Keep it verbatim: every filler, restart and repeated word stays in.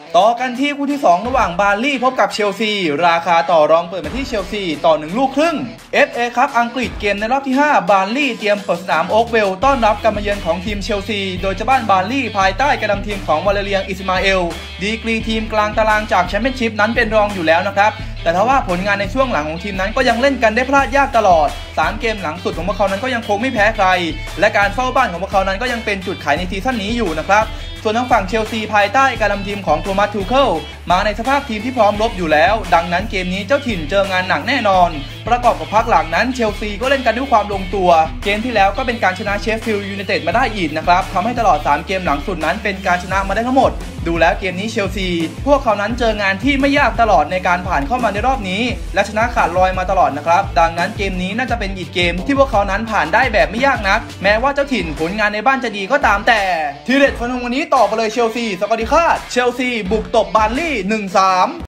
ต่อกันที่คู่ที่สองระหว่างบาร์ลี่พบกับเชลซีราคาต่อรองเปิดมาที่เชลซีต่อหนึ่งลูกครึ่ง เอฟ เอ ครับอังกฤษเกมในรอบที่ห้าบาร์ลี่เตรียมเปิดสนามโอ๊กเวลต้อนรับการมาเยือนของทีมเชลซีโดยเจ้าบ้านบาร์ลี่ภายใต้การนำทีมของวาเลเรียงอิสมาเอลดีกรีทีมกลางตารางจากแชมเปี้ยนชิพนั้นเป็นรองอยู่แล้วนะครับแต่ถ้าว่าผลงานในช่วงหลังของทีมนั้นก็ยังเล่นกันได้พลาดยากตลอดสามเกมหลังสุดของพวกเขานั้นก็ยังคงไม่แพ้ใครและการเฝ้าบ้านของพวกเขานั้นก็ยังเป็นจุดขายในซีซั่นนี้อยู่นะครับส่วนทางฝั่งเชลซีภายใต้การนำทีมของโทมัส ทูเคิลมาในสภาพทีมที่พร้อมรบอยู่แล้วดังนั้นเกมนี้เจ้าถิ่นเจองานหนักแน่นอนประกอบกับพักหลังนั้นเชลซีก็เล่นกันด้วยความลงตัวเกมที่แล้วก็เป็นการชนะเชฟฟิลด์ยูไนเต็ดมาได้อีกนะครับทำให้ตลอดสามเกมหลังสุดนั้นเป็นการชนะมาได้ทั้งหมดดูแล้วเกมนี้เชลซีพวกเขานั้นเจองานที่ไม่ยากตลอดในการผ่านเข้ามาในรอบนี้และชนะขาดลอยมาตลอดนะครับดังนั้นเกมนี้น่าจะเป็นอีกเกมที่พวกเขานั้นผ่านได้แบบไม่ยากนักแม้ว่าเจ้าถิ่นผลงานในบ้านจะดีก็ตามแต่ทีเด็ดฟันธงวันนี้ต่อไปเลยเชลซีสกอร์ดีคาดเชลซีบุกตบบาร์ลี่ หนึ่งสาม